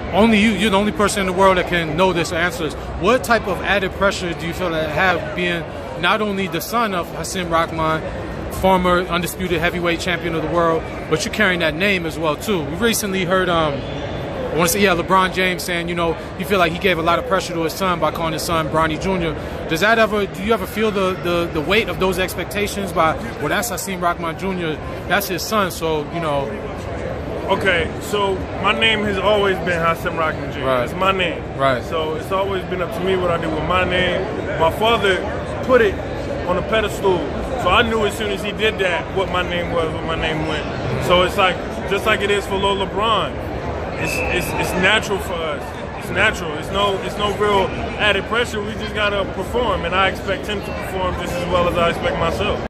only you're the only person in the world that can know this answers. What type of added pressure do you feel that have being not only the son of HASIM RAHMAN, former undisputed heavyweight champion of the world, but you're carrying that name as well too? We recently heard I want to say, LeBron James saying, you know, you feel like he gave a lot of pressure to his son by calling his son Bronny Jr. Do you ever feel the weight of those expectations by, well, that's HASIM RAHMAN Jr., that's his son, so, you know. Okay, so my name has always been HASIM RAHMAN Jr. Right. It's my name. Right. So it's always been up to me what I do with my name. My father put it on a pedestal, so I knew as soon as he did that what my name was, what my name went. So it's like, just like it is for Lil LeBron. It's natural for us. It's natural. It's no real added pressure. We just gotta perform, and I expect him to perform just as well as I expect myself.